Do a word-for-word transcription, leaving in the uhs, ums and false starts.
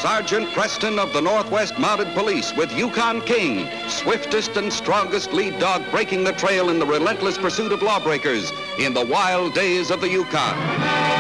Sergeant Preston of the Northwest Mounted Police with Yukon King, swiftest and strongest lead dog breaking the trail in the relentless pursuit of lawbreakers in the wild days of the Yukon.